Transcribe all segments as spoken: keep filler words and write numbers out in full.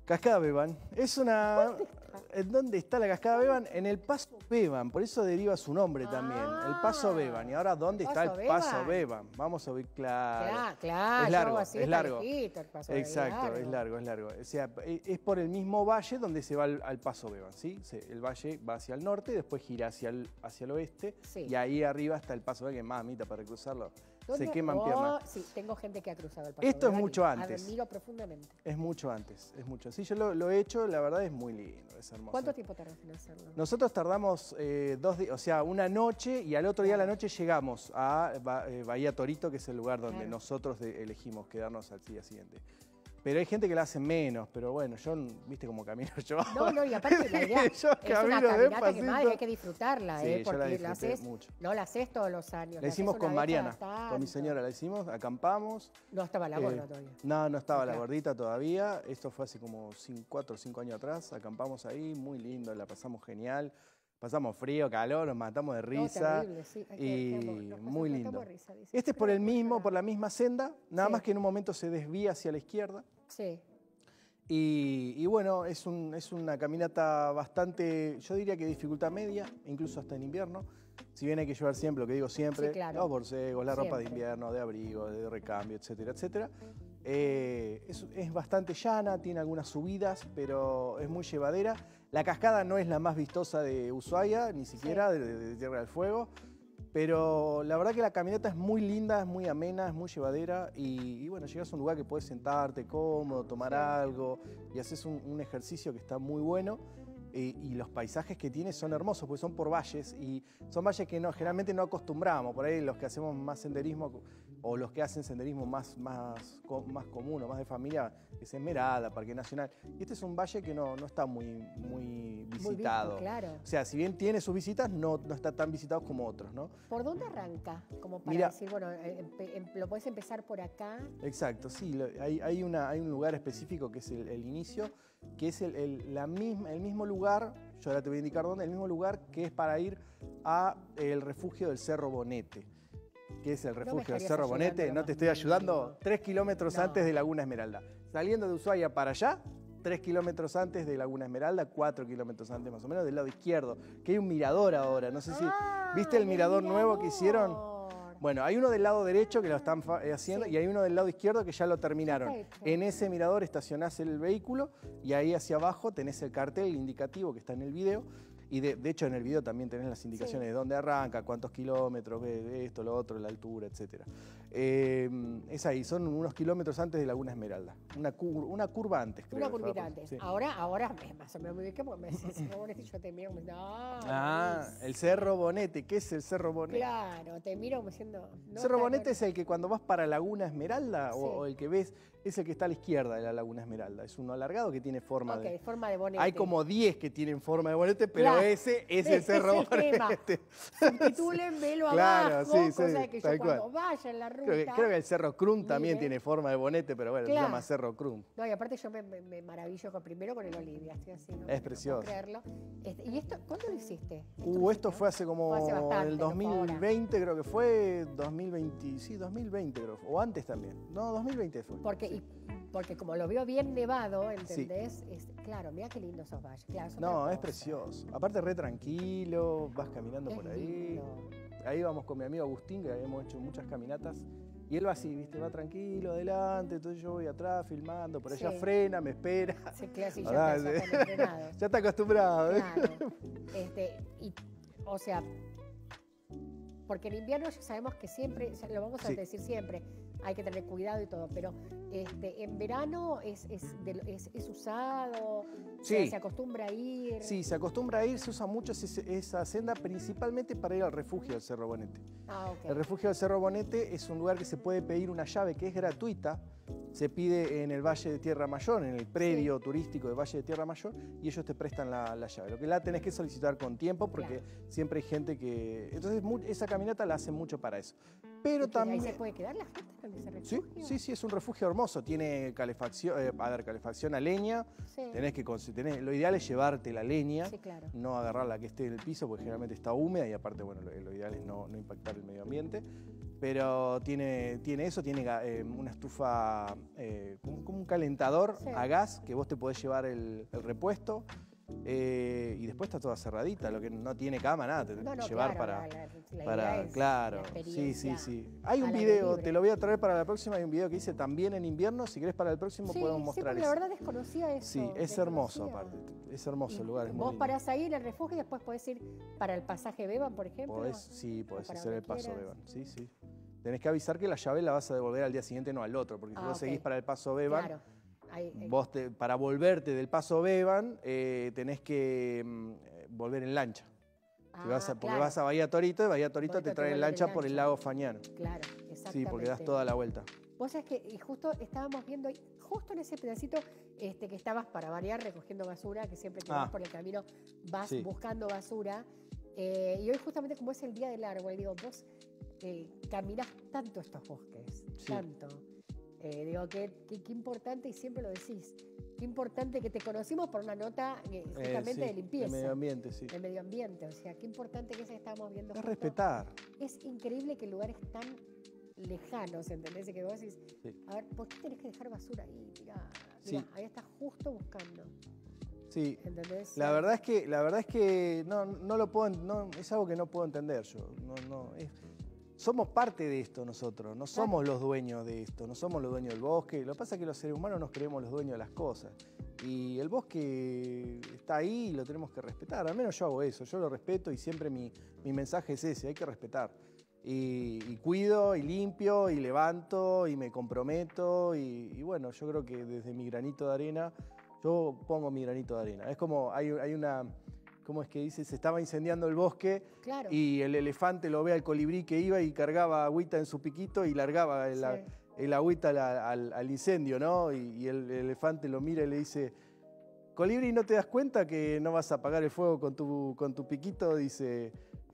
Cascada Bevan. Es una... ¿Dónde está? ¿En dónde está la Cascada Bevan? En el Paso Bevan, por eso deriva su nombre también. El Paso Ah, Bevan. Y ahora, ¿dónde está el Paso Paso Bevan. Bevan? Vamos a ver, claro. Claro, claro. Es largo, así es está largo. lejito el Paso Exacto, Bevan, es largo, es largo. O sea, es por el mismo valle donde se va al, al Paso Bevan, ¿sí? El valle va hacia el norte, después gira hacia el, hacia el oeste, Sí. y ahí arriba está el Paso Bevan, que es más, mamita, para cruzarlo ¿Dónde? se queman Oh, piernas. Sí, tengo gente que ha cruzado el Paso Esto es Bevan y mucho antes. Admiro profundamente. Es mucho antes, es mucho. Sí, yo lo, lo he hecho, la verdad es muy lindo, es hermoso. ¿Cuánto tiempo tardas en hacerlo? Nosotros tardamos eh, dos días, o sea, una noche, y al otro día a la noche llegamos a Ba- eh, Bahía Torito, que es el lugar donde Claro. nosotros de- elegimos quedarnos al día siguiente. Pero hay gente que la hace menos, pero bueno, yo, viste cómo camino yo. No, no, y aparte la idea Yo es una camino caminata que, despacito. madre, hay que disfrutarla, Sí, ¿eh? yo Porque la la, disfruté haces, mucho. no la haces todos los años. La hicimos haces con una vez cada Mariana, con mi tanto. señora, la hicimos, acampamos. No estaba la Eh, gorda todavía. No, no estaba la Claro. gordita todavía. Esto fue hace como cuatro o cinco años atrás. Acampamos ahí, muy lindo, la pasamos genial. Pasamos frío, calor, nos matamos de No, risa. terrible, sí, hay que- y nos pasamos- nos muy matamos lindo. de risa, dice. Este es por Pero el después mismo, llorar. por la misma senda, nada Sí. más que en un momento se desvía hacia la izquierda. Sí. Y, y bueno, es, un- es una caminata bastante, yo diría que dificultad media, incluso hasta en invierno. Si bien hay que llevar siempre, lo que digo siempre, Sí, claro. los borcegos, la ropa de Siempre. invierno, de abrigo, de recambio, etcétera, etcétera. Eh, es, es bastante llana, tiene algunas subidas, pero es muy llevadera. La cascada no es la más vistosa de Ushuaia, ni siquiera de, de- de Tierra del Fuego. Pero la verdad que la caminata es muy linda, es muy amena, es muy llevadera y, y bueno, llegas a un lugar que puedes sentarte cómodo, tomar Sí. algo y haces un, un ejercicio que está muy bueno y, y los paisajes que tiene son hermosos porque son por valles y son valles que no, generalmente no acostumbramos, por ahí los que hacemos más senderismo o los que hacen senderismo más, más, co- más común o más de familia, es Esmeralda, Parque Nacional. Y este es un valle que no, no está muy, muy visto, visitado. claro. O sea, si bien tiene sus visitas, no, no está tan visitado como otros, ¿no? ¿Por dónde arranca? Como para Mira. decir, bueno, eh, empe- em- lo puedes empezar por acá. Exacto, sí, lo- hay, hay, una, hay un lugar específico que es el, el inicio, que es el, el- la misma, el mismo lugar, yo ahora te voy a indicar dónde, el mismo lugar que es para ir a el refugio del Cerro Bonete, que es el No me refugio del estarías Cerro ayudando Bonete, lo no más te estoy ayudando, mínimo. tres kilómetros No. antes de Laguna Esmeralda. Saliendo de Ushuaia para allá, tres kilómetros antes de Laguna Esmeralda, cuatro kilómetros antes más o menos, del lado izquierdo, que hay un mirador ahora, no sé si... Ah, ¿Viste el del mirador nuevo que hicieron? mirador. Bueno, hay uno del lado derecho que lo están fa- eh, haciendo Sí. y hay uno del lado izquierdo que ya lo terminaron. Ya está hecho. En ese mirador estacionás el vehículo y ahí hacia abajo tenés el cartel, el indicativo que está en el video. Y de, de hecho en el video también tenés las indicaciones Sí. de dónde arranca, cuántos kilómetros, ve esto, lo otro, la altura, etcétera. Eh, es ahí, son unos kilómetros antes de Laguna Esmeralda. Una, cur- una curva antes, creo. Una que fue, curvita antes. sí. Ahora, ahora es más o menos muy bien que porque me decís, Cerro Bonete y yo te miro como diciendo, ah, Ah, Luis". el Cerro Bonete. ¿Qué es el Cerro Bonete? Claro, te miro como diciendo. No Cerro está Bonete bueno. es el que cuando vas para Laguna Esmeralda o, Sí. o el que ves, es el que está a la izquierda de la Laguna Esmeralda. Es uno alargado que tiene forma Ok, de... forma de bonete. Hay como diez que tienen forma de bonete, pero Claro. ese es el Ese Cerro es el tema. Bonete. Subtitúlenmelo Claro, abajo, sí, sí, cosa de que tal yo cuando cual. vaya en la ruta... Creo que, creo que el Cerro Crum también Mire. tiene forma de bonete, pero bueno, se Claro. llama Cerro Crum. No, y aparte yo me, me- me maravillo con, primero con el Olivia, estoy así, ¿no? Es No precioso. puedo creerlo. Este, ¿Y esto, cuándo lo hiciste? Uh, lo esto hiciste? fue hace como Fue hace bastante, el no fue ahora. dos mil veinte, creo que fue, dos mil veinte, sí, dos mil veinte creo, o antes también. No, dos mil veinte fue. Porque, sí. y- porque como lo veo bien nevado, ¿entendés? Es- claro, mira qué lindo esos valles. Claro, es otra No, es cosa. precioso. Aparte re tranquilo, vas caminando Es por ahí. lindo. Ahí vamos con mi amigo Agustín, que hemos hecho muchas caminatas. Y él va así, ¿viste? Va tranquilo, adelante, entonces yo voy atrás filmando, por allá Sí. frena, me espera. Sí, claro, sí, ya, Ah, está, ya sí. están entrenados. Ya está acostumbrado, ¿eh? Claro. Este, y, o sea, porque en invierno ya sabemos que siempre, ya lo vamos a Sí. decir siempre, hay que tener cuidado y todo, pero este, en verano es, es, de- es- es usado, Sí. se, se acostumbra a ir. Sí, se acostumbra a ir, se usa mucho ese- esa senda principalmente para ir al refugio del Cerro Bonete. Ah, ok. El refugio del Cerro Bonete es un lugar que se puede pedir una llave que es gratuita. Se pide en el Valle de Tierra Mayor, en el predio turístico del Valle de Tierra Mayor, y ellos te prestan la, la llave. Lo que la tenés que solicitar con tiempo porque Claro. siempre hay gente que... Entonces mu- esa caminata la hacen mucho para eso. Pero ¿Y que ahí también... se puede quedar la gente en ese Sí, refugio? sí, sí, es un refugio hermoso. Tiene calefacción, eh, a ver, calefacción a leña. Sí. Tenés que, cons- tenés- lo ideal es llevarte la leña, Sí, claro. no agarrar la que esté en el piso, porque generalmente está húmeda y aparte, bueno, lo, lo ideal es no, no impactar el medio ambiente. pero tiene, tiene eso, tiene eh, una estufa, eh, como, como un calentador Sí. a gas, que vos te podés llevar el, el repuesto, eh, y después está toda cerradita, lo que no tiene cama, nada, te tenés No, que no, llevar claro, para... la, la- la idea para es claro, la sí, sí, experiencia sí. Hay un al aire video, libre. te lo voy a traer para la próxima, hay un video que hice también en invierno, si querés para el próximo Sí, podemos sí, mostrar porque eso. la verdad desconocía eso. Sí, es hermoso aparte, es hermoso el lugar, es muy Vos lindo. parás ahí en el refugio y después podés ir para el pasaje Beban, por ejemplo. Podés, sí, podés para hacer el donde paso quieras. Beban, sí, sí. Tenés que avisar que la llave la vas a devolver al día siguiente, no al otro, porque si Ah, vos ok. seguís para el paso Beban, Claro. Ahí, ahí. vos te- para volverte del paso Beban, eh, tenés que mm, volver en lancha. Que vas a- Ah, porque claro. vas a Bahía Torito y Bahía Torito Torito te te trae en vuelve en lancha por el lancha. lago Fañano. Claro, exactamente. Sí, porque das toda la vuelta. Vos sabés que y justo estábamos viendo, justo en ese pedacito este, que estabas para variar recogiendo basura, que siempre que Ah. vas por el camino vas Sí. buscando basura. eh, y hoy justamente como es el Día del Árbol, digo, vos eh, caminás tanto estos bosques, Sí. tanto. Eh, digo, qué, qué, qué importante, y siempre lo decís, qué importante que te conocimos por una nota eh, Eh, justamente sí, de limpieza. de medio ambiente, sí. de medio ambiente, o sea, qué importante que es que estábamos viendo. Es justo. respetar. Es increíble que lugares tan lejanos, ¿entendés? Y que vos decís, Sí. a ver, ¿por qué tenés que dejar basura ahí? Mirá, Sí. mirá, ahí estás justo buscando, Sí. ¿entendés? La verdad es que, la verdad es que no, no lo puedo, no, es algo que no puedo entender yo. No, no, es- somos parte de esto nosotros, no somos los dueños de esto, no somos los dueños del bosque. Lo que pasa es que los seres humanos nos creemos los dueños de las cosas. Y el bosque está ahí y lo tenemos que respetar. Al menos yo hago eso, yo lo respeto y siempre mi, mi mensaje es ese, hay que respetar. Y, y cuido y limpio y levanto y me comprometo y, y bueno, yo creo que desde mi granito de arena, yo pongo mi granito de arena. Es como, hay, hay una, ¿cómo es que dice? Se estaba incendiando el bosque Claro. y el elefante lo ve al colibrí que iba y cargaba agüita en su piquito y largaba el, Sí. el agüita al, al- al incendio, ¿no? Y, y el, el elefante lo mira y le dice, colibrí, ¿no te das cuenta que no vas a apagar el fuego con tu, con tu piquito? Dice,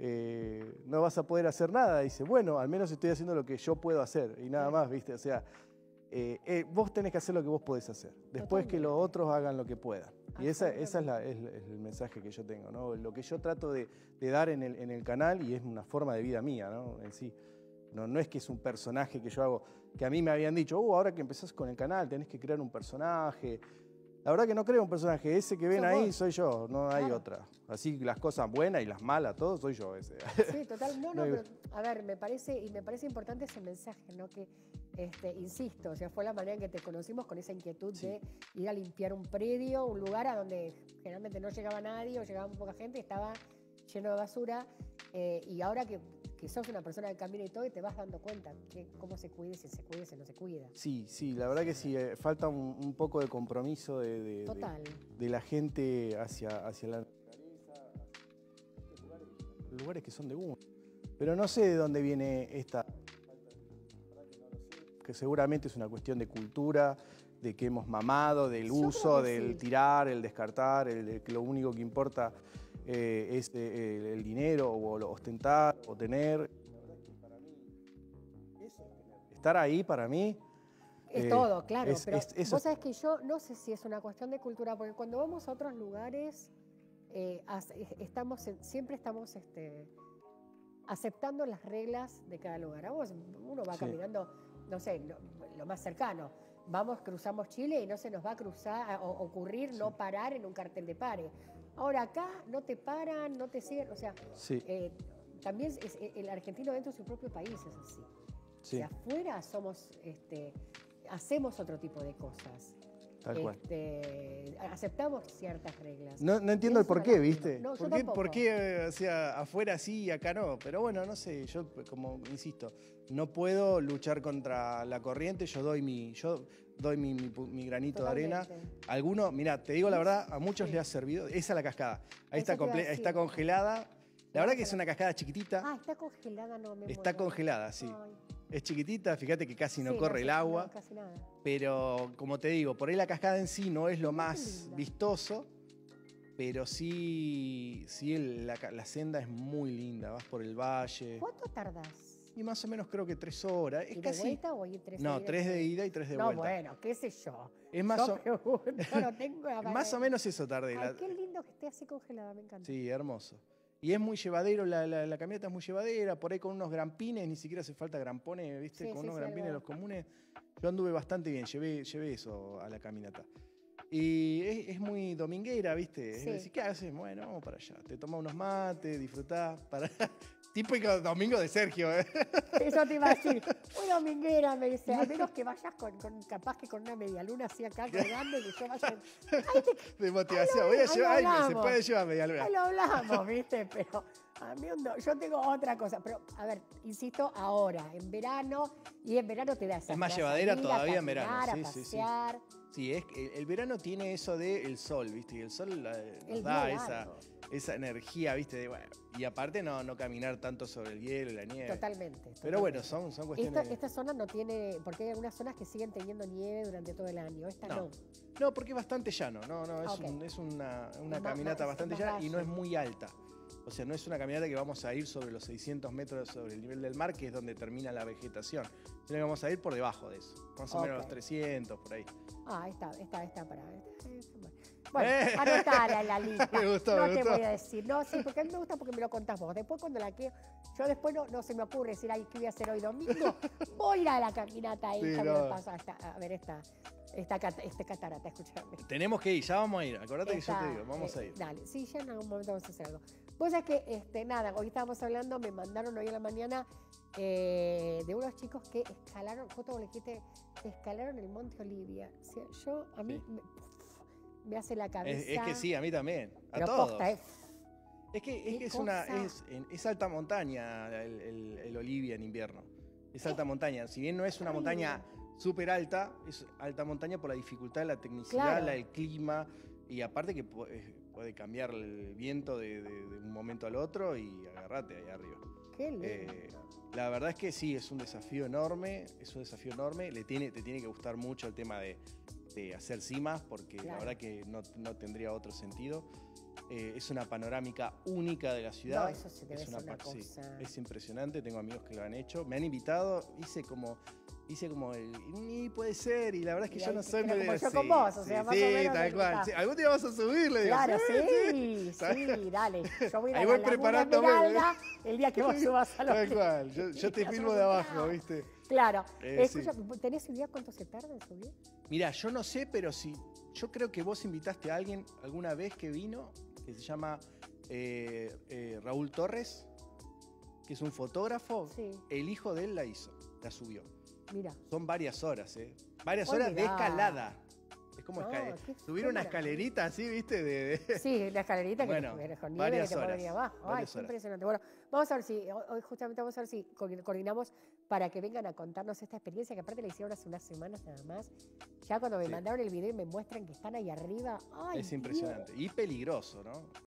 eh, no vas a poder hacer nada. Dice, bueno, al menos estoy haciendo lo que yo puedo hacer y nada Claro. más, ¿viste? O sea, eh, eh, vos tenés que hacer lo que vos podés hacer. Después que los Totalmente. otros hagan lo que puedan. Y esa, esa es, la- Absolutamente. es- es el mensaje que yo tengo, ¿no? Lo que yo trato de, de dar en el, en el canal, y es una forma de vida mía, ¿no? En sí. No, no es que es un personaje que yo hago, que a mí me habían dicho, uh, ahora que empezás con el canal tenés que crear un personaje. La verdad que no creo un personaje, ese que ven Sos ahí vos. soy yo, no hay Claro. otra. Así las cosas buenas y las malas, todo soy yo ese. Sí, total. No, No no, hay- pero a ver, me parece, y me parece importante ese mensaje, ¿no? Que, este, insisto, o sea, fue la manera en que te conocimos con esa inquietud Sí. de ir a limpiar un predio, un lugar a donde generalmente no llegaba nadie o llegaba muy poca gente, estaba lleno de basura. eh, y ahora que, que sos una persona que camina y todo, y te vas dando cuenta que cómo se cuida, si se cuida, si no se cuida. Sí, sí, la verdad que sí, eh, falta un, un poco de compromiso de, de- de- Total. de la gente hacia, hacia la naturaleza, hacia lugares, lugares que son de uno. Pero no sé de dónde viene esta, que seguramente es una cuestión de cultura, de que hemos mamado, del Yo creo uso, que del sí. tirar, el descartar, el de que lo único que importa eh, es eh, el, el dinero o lo ostentar o tener. La verdad es que para mí, eso es tener. Estar ahí para mí. Es eh, todo, claro, es- pero es- eso vos sabés que yo no sé si es una cuestión de cultura, porque cuando vamos a otros lugares, eh, as- eh, estamos en- siempre estamos este, aceptando las reglas de cada lugar. A vos, uno va Sí. caminando, no sé, lo, lo más cercano, vamos, cruzamos Chile y no se nos va a cruzar, a- o- ocurrir no parar en un cartel de pare. Ahora acá no te paran, no te siguen, o sea, Sí, eh, también es- es- el argentino dentro de su propio país es así. sí, De afuera somos, este, hacemos otro tipo de cosas. tal cual. Este, aceptamos ciertas reglas. No, no entiendo el Es por una qué, lástima. ¿viste? No, yo ¿Por qué, tampoco. por qué, eh, o sea, afuera sí y acá no? Pero bueno, no sé, yo como insisto, no puedo luchar contra la corriente, yo doy mi, yo doy mi, mi pu- mi granito de arena. Totalmente. Algunos, mira, te digo la verdad, a muchos les ha servido. Esa es la cascada. Ahí Eso está, te iba a comple- decir. está congelada. La verdad que es una cascada chiquitita. Ah, está congelada, no me Está muero. congelada, sí. Ay, Es chiquitita, fíjate que casi no sí, corre sé, el agua. no, casi nada. Pero como te digo, por ahí la cascada en sí no es lo Mirá qué más linda. vistoso, pero sí, sí el- la, ca- la senda es muy linda, vas por el valle. ¿Cuánto tardás? Y más o menos creo que tres horas. Es ¿Ir de casi. vuelta o ir tres No, de ida y tres de tres ida y tres de No, vuelta. bueno, qué sé yo. Es más Yo o, pregunto, no tengo la más o menos eso tardé. Ay, la- qué lindo que esté así congelada, me encanta. Sí, hermoso. Y es muy llevadero, la, la, la caminata es muy llevadera, por ahí con unos grampines, ni siquiera hace falta grampones, ¿viste? Sí, con sí, unos sí, grampines algo. los comunes. Yo anduve bastante bien, llevé, llevé eso a la caminata. Y es, es muy dominguera, ¿viste? Es Sí. decir, ¿qué haces? Bueno, vamos para allá. Te tomás unos mates, disfrutás. Para... Típico domingo de Sergio, ¿eh? Eso te iba a decir. Muy dominguera, me dice. A menos que vayas con, con capaz que con una medialuna así acá colgando y que yo vaya. Ay, te- De motivación. Ahí Voy a lo llevar, ay, se hablamos. puede llevar media luna. Ahí lo hablamos, ¿viste? Pero a mí no, yo tengo otra cosa. Pero, a ver, insisto, ahora, en verano, y en verano te da esa Es más esa llevadera salida, todavía a en verano, caminar, a sí, sí, sí. pasear. Sí, es que el, el verano tiene eso del sol, ¿viste? Y el sol la- nos El da día esa, largo. esa energía, ¿viste? De, bueno, y aparte no, no caminar tanto sobre el hielo y la nieve. Totalmente. Pero bueno, totalmente. son, son cuestiones... Esta, esta zona no tiene, porque hay algunas zonas que siguen teniendo nieve durante todo el año. Esta no. No. No, porque es bastante llano, no, no, es, Ok. un- es una, una Es más- caminata más- bastante más llana y no es valle. muy alta. O sea, no es una caminata que vamos a ir sobre los seiscientos metros sobre el nivel del mar, que es donde termina la vegetación. Sino que vamos a ir por debajo de eso, más o menos Ok. los trescientos, por ahí. Ah, esta, esta, esta, para. esta, esta, bueno, Eh. anotala en la lista. Me gustó, no me te gustó. voy a decir. No, sí, porque a mí me gusta porque me lo contás vos. Después cuando la quiero, yo después no, no se me ocurre decir, ay, ¿qué voy a hacer hoy domingo? Voy a ir a la caminata Sí, esta, no. voy a pasar esta- a ver esta, esta, cata- este catarata, escuchame. Tenemos que ir, ya vamos a ir. Acordate que yo Esta, te digo, vamos eh, a ir. Dale, sí, ya en algún momento vamos a hacer algo. Vos sabés que, este, nada, hoy estábamos hablando, me mandaron hoy a la mañana eh, de unos chicos que escalaron, justo como le dijiste, escalaron el Monte Olivia. O sea, yo, a mí, Sí. me, me hace la cabeza. Es, es que sí, a mí también. A Pero todos. posta, eh. Es que, es, Qué que es, una, cosa. es, en- es alta montaña el, el- el Olivia en invierno. Es alta montaña. Si bien no es una Horrible. montaña súper alta, es alta montaña por la dificultad, la tecnicidad, Claro. la- el clima. Y aparte que pu- eh, puede cambiar el viento de, de- de un momento al otro y agarrate ahí arriba. Qué lindo. Eh, la verdad es que sí, es un desafío enorme, es un desafío enorme. Le tiene, te tiene que gustar mucho el tema de, de hacer cimas, porque la Claro. verdad que no, no tendría otro sentido. Eh, es una panorámica única de la ciudad. No, eso sí debe es ser una pa- sí, cosa. es impresionante, tengo amigos que lo han hecho. Me han invitado, hice como, hice como el, y puede ser, y la verdad es que Y yo ahí no te- soy era medio como yo sí, con vos, o sí, sea, más sí, o menos tal el- cual. ah. Sí, algún día vas a subirle, digo, Claro, sí, sí, sí, dale. Yo voy a ir Ahí a voy la Laguna preparándome. Esmeralda el día que vos subas a los Tal cual, yo, yo te Nos filmo hemos de abajo, enterado. ¿viste? Claro. Eh, Escucha, ¿tenés idea cuánto se tarda en subir? Mira, yo no sé, pero si yo creo que vos invitaste a alguien alguna vez que vino, que se llama eh, eh, Raúl Torres, que es un fotógrafo. Sí. El hijo de él la hizo, la subió. Mira. Son varias horas, ¿eh? Varias Oh, horas de mirá. escalada. Es como No, escala- qué- subir qué una maravilla. escalerita así, ¿viste? De, de- Sí, la escalerita que Bueno, que con nieve que varias te puede horas, venir abajo. Ay, varias qué horas. impresionante. Bueno, vamos a ver si, hoy hoy justamente vamos a ver si co- coordinamos para que vengan a contarnos esta experiencia, que aparte la hicieron hace unas semanas nada más. Ya cuando me Sí. mandaron el video y me muestran que están ahí arriba. Ay, Es Dios. impresionante. Y peligroso, ¿no?